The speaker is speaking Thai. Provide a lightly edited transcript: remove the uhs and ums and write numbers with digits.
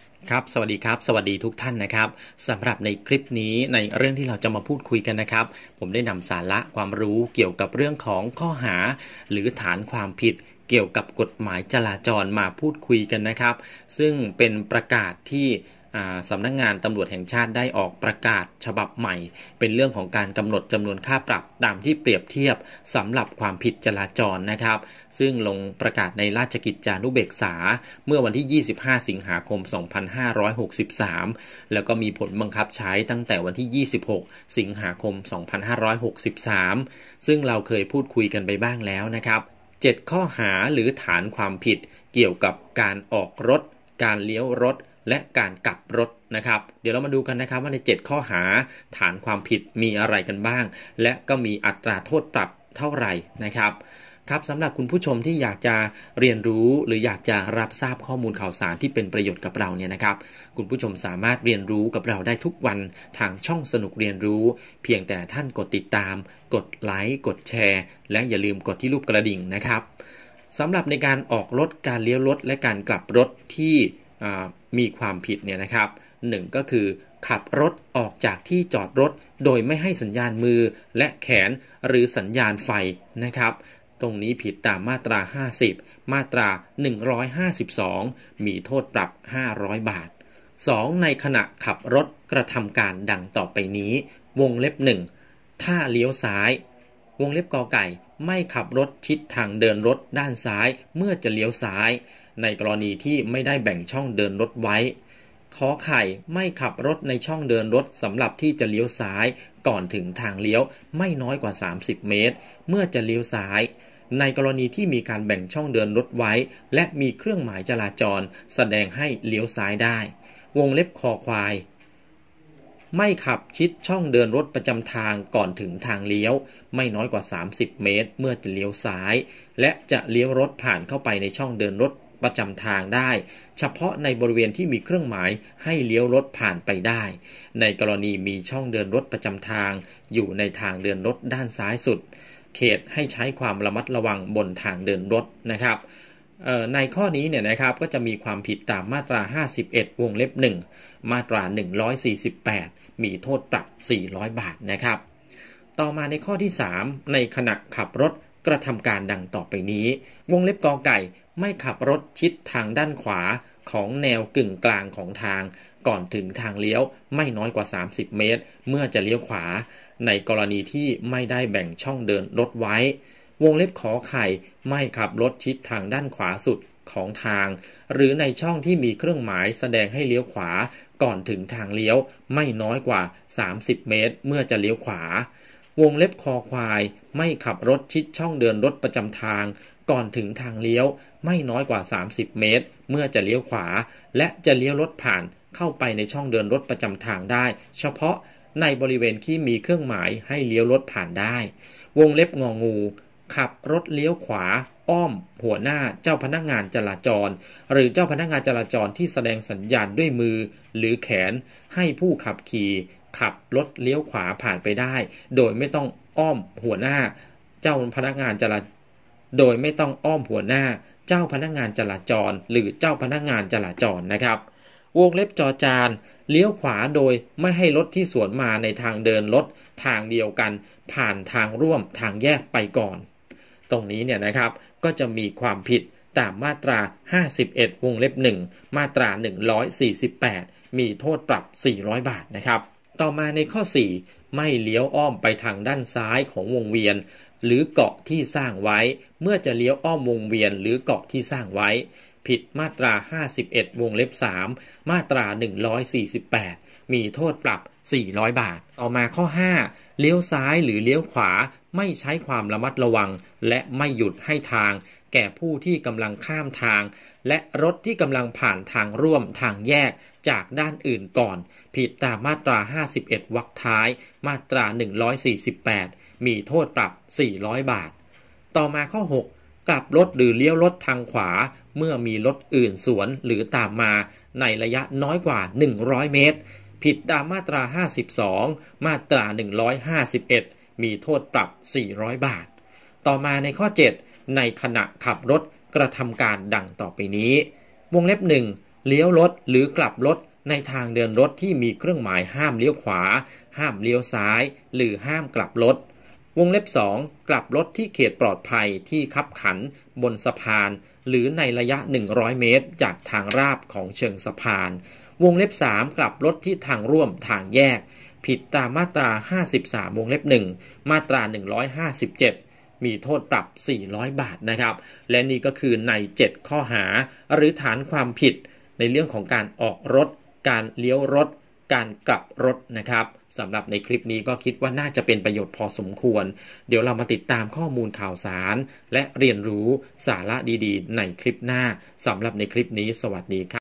ครับสวัสดีครับสวัสดีทุกท่านนะครับสำหรับในคลิปนี้ในเรื่องที่เราจะมาพูดคุยกันนะครับผมได้นำสาระความรู้เกี่ยวกับเรื่องของข้อหาหรือฐานความผิดเกี่ยวกับกฎหมายจราจรมาพูดคุยกันนะครับซึ่งเป็นประกาศที่สำนักงานตำรวจแห่งชาติได้ออกประกาศฉบับใหม่เป็นเรื่องของการกำหนดจำนวนค่าปรับตามที่เปรียบเทียบสำหรับความผิดจราจรนะครับซึ่งลงประกาศในราชกิจจานุเบกษาเมื่อวันที่ 25 สิงหาคม 2563 แล้วก็มีผลบังคับใช้ตั้งแต่วันที่ 26 สิงหาคม 2563 ซึ่งเราเคยพูดคุยกันไปบ้างแล้วนะครับ7 ข้อหาหรือฐานความผิดเกี่ยวกับการออกรถการเลี้ยวรถและการกลับรถนะครับเดี๋ยวเรามาดูกันนะครับว่าใน7ข้อหาฐานความผิดมีอะไรกันบ้างและก็มีอัตราโทษปรับเท่าไหร่นะครับครับสำหรับคุณผู้ชมที่อยากจะเรียนรู้หรืออยากจะรับทราบข้อมูลข่าวสารที่เป็นประโยชน์กับเราเนี่ยนะครับคุณผู้ชมสามารถเรียนรู้กับเราได้ทุกวันทางช่องสนุกเรียนรู้เพียงแต่ท่านกดติดตามกดไลค์กดแชร์และอย่าลืมกดที่รูปกระดิ่งนะครับสำหรับในการออกรถการเลี้ยวรถและการกลับรถที่มีความผิดเนี่ยนะครับ1ก็คือขับรถออกจากที่จอดรถโดยไม่ให้สัญญาณมือและแขนหรือสัญญาณไฟนะครับตรงนี้ผิดตามมาตรา50มาตรา152มีโทษปรับ500 บาท2ในขณะขับรถกระทำการดังต่อไปนี้วงเล็บ1ถ้าเลี้ยวซ้ายวงเล็บกอไก่ไม่ขับรถชิดทางเดินรถด้านซ้ายเมื่อจะเลี้ยวซ้ายในกรณีที่ไม่ได้แบ่งช่องเดินรถไว้ขอไข่ไม่ขับรถในช่องเดินรถสำหรับที่จะเลี้ยวซ้ายก่อนถึงทางเลี้ยวไม่น้อยกว่า30 เมตรเมื่อจะเลี้ยวซ้ายในกรณีที่มีการแบ่งช่องเดินรถไว้และมีเครื่องหมายจราจรแสดงให้เลี้ยวซ้ายได้วงเล็บคอควายไม่ขับชิดช่องเดินรถประจำทางก่อนถึงทางเลี้ยวไม่น้อยกว่า30 เมตรเมื่อจะเลี้ยวซ้ายและจะเลี้ยวรถผ่านเข้าไปในช่องเดินรถประจำทางได้เฉพาะในบริเวณที่มีเครื่องหมายให้เลี้ยวรถผ่านไปได้ในกรณีมีช่องเดินรถประจำทางอยู่ในทางเดินรถด้านซ้ายสุดเขตให้ใช้ความระมัดระวังบนทางเดินรถนะครับในข้อนี้เนี่ยนะครับก็จะมีความผิดตามมาตรา51วงเล็บ1มาตรา148มีโทษปรับ400 บาทนะครับต่อมาในข้อที่3ในขณะขับรถกระทำการดังต่อไปนี้วงเล็บกอไก่ไม่ขับรถชิดทางด้านขวาของแนวกึ่งกลางของทางก่อนถึงทางเลี้ยวไม่น้อยกว่า30 เมตรเมื่อจะเลี้ยวขวาในกรณีที่ไม่ได้แบ่งช่องเดินรถไว้วงเล็บขอไข่ไม่ขับรถชิดทางด้านขวาสุดของทางหรือในช่องที่มีเครื่องหมายแสดงให้เลี้ยวขวาก่อนถึงทางเลี้ยวไม่น้อยกว่า30 เมตรเมื่อจะเลี้ยวขวาวงเล็บคอควายไม่ขับรถชิดช่องเดินรถประจำทางก่อนถึงทางเลี้ยวไม่น้อยกว่า30 เมตรเมื่อจะเลี้ยวขวาและจะเลี้ยวรถผ่านเข้าไปในช่องเดินรถประจำทางได้เฉพาะในบริเวณที่มีเครื่องหมายให้เลี้ยวรถผ่านได้วงเล็บงองูขับรถเลี้ยวขวาอ้อมหัวหน้าเจ้าพนักงานจราจรหรือเจ้าพนักงานจราจรที่แสดงสัญญาณด้วยมือหรือแขนให้ผู้ขับขี่ขับรถเลี้ยวขวาผ่านไปได้โดยไม่ต้องอ้อมหัวหน้าเจ้าพนักงานจราโดยไม่ต้องอ้อมหัวหน้าเจ้าพนักงานจราจรหรือเจ้าพนักงานจราจรนะครับวงเล็บจอจานเลี้ยวขวาโดยไม่ให้รถที่สวนมาในทางเดินรถทางเดียวกันผ่านทางร่วมทางแยกไปก่อนตรงนี้เนี่ยนะครับก็จะมีความผิดตามมาตรา51วงเล็บ1มาตรา148มีโทษปรับ400 บาทนะครับต่อมาในข้อ4ไม่เลี้ยวอ้อมไปทางด้านซ้ายของวงเวียนหรือเกาะที่สร้างไว้เมื่อจะเลี้ยวอ้อมวงเวียนหรือเกาะที่สร้างไว้ผิดมาตรา51วงเล็บ3มาตรา148มีโทษปรับ400 บาทต่อมาข้อ5เลี้ยวซ้ายหรือเลี้ยวขวาไม่ใช้ความระมัดระวังและไม่หยุดให้ทางแก่ผู้ที่กำลังข้ามทางและรถที่กำลังผ่านทางร่วมทางแยกจากด้านอื่นก่อนผิดตามมาตรา51วรรคท้ายมาตรา148มีโทษปรับ400 บาทต่อมาข้อ6กลับรถหรือเลี้ยวรถทางขวาเมื่อมีรถอื่นสวนหรือตามมาในระยะน้อยกว่า100 เมตรผิดตามมาตรา52มาตรา151มีโทษปรับ400 บาทต่อมาในข้อ7ในขณะขับรถกระทำการดังต่อไปนี้วงเล็บ1 เลี้ยวรถหรือกลับรถในทางเดินรถที่มีเครื่องหมายห้ามเลี้ยวขวาห้ามเลี้ยวซ้ายหรือห้ามกลับรถวงเล็บ2กลับรถที่เขตปลอดภัยที่คับขันบนสะพานหรือในระยะ100เมตรจากทางราบของเชิงสะพานวงเล็บ3กลับรถที่ทางร่วมทางแยกผิดตามมาตรา53วงเล็บ1มาตรา157มีโทษปรับ400 บาทนะครับและนี่ก็คือใน7ข้อหาหรือฐานความผิดในเรื่องของการออกรถการเลี้ยวรถการกลับรถนะครับสำหรับในคลิปนี้ก็คิดว่าน่าจะเป็นประโยชน์พอสมควรเดี๋ยวเรามาติดตามข้อมูลข่าวสารและเรียนรู้สาระดีๆในคลิปหน้าสำหรับในคลิปนี้สวัสดีครับ